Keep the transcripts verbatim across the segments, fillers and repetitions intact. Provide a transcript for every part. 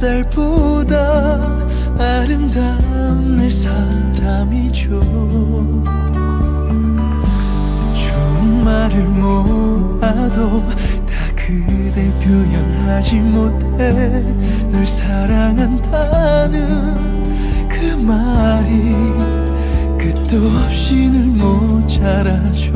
햇살보다 아름다운 내 사람이죠. 좋은 말을 모아도 다 그댈 표현하지 못해 널 사랑한다는 그 말이 끝도 없이 늘 모자라죠.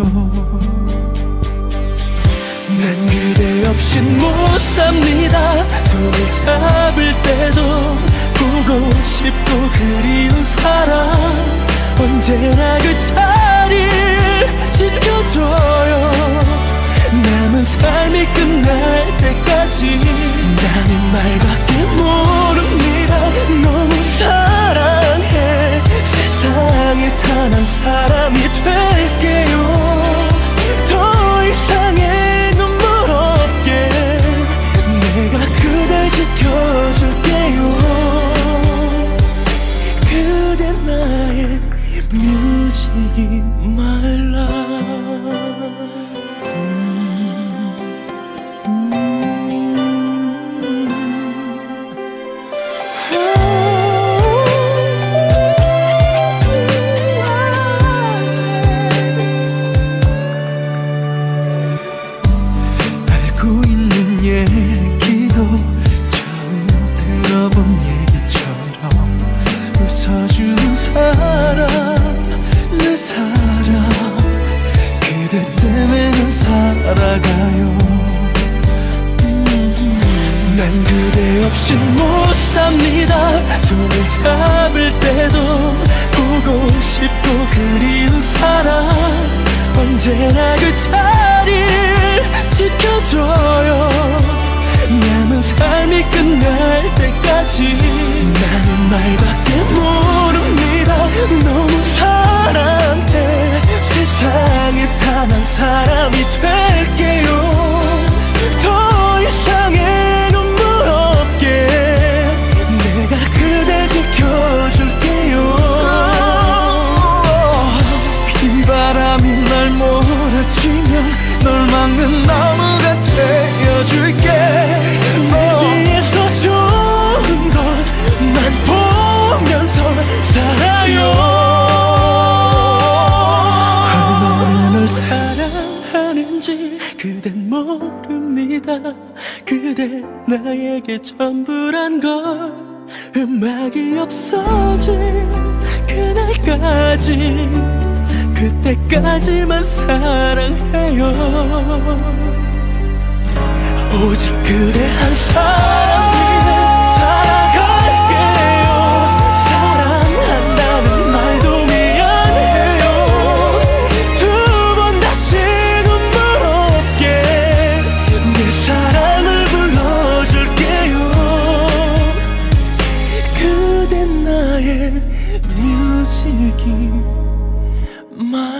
난 그대 없인 못 삽니다. 손을 잡을 때도 보고 싶고 그리운 사람 언제나 그 자리를 지켜줘요. 남은 삶이 끝날 때까지 나는 말밖에 모릅니다. 너무 사랑해. 세상에 단 한 사람이 될게요. 더 이상의 눈물 없게 내가 그댈 지켜줄게요. 그대 나의 뮤직이 my love. 웃어주는 사람 내 사랑 그대 때문에 난 살아가요. 음, 난 그대 없인 못 삽니다. 손을 잡을 때도 보고 싶고 그리운 사람 언제나 그 자리를 지켜줘요. 남은 삶이 끝날 때까지 나는 말밖에 모릅니다. 너무 사랑해. 세상에 단 한 사람이 될게요. 더 이상의 눈물 없게 내가 그댈 지켜줄게요. 비바람이 날 몰아치면 널 막는 나무가 되어줄게. 내 뒤에서 좋은 것만 보면서 살아요. 얼마나 널 사랑하는지 그댄 모릅니다. 그대 나에게 전부란 걸. 음악이 없어질 그날까지 그때까지만 사랑해요. 오직 그대 한 사람이 살아갈게요. 사랑한다는 말도 미안해요. 두 번 다시 눈물 없게 내 사랑을 불러줄게요. 그대 나의 뮤직이 my